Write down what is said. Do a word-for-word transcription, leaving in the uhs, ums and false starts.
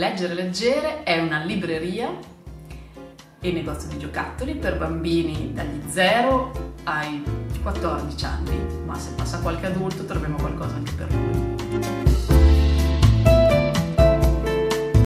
Leggere Leggere è una libreria e negozio di giocattoli per bambini dagli zero ai quattordici anni, ma se passa qualche adulto troviamo qualcosa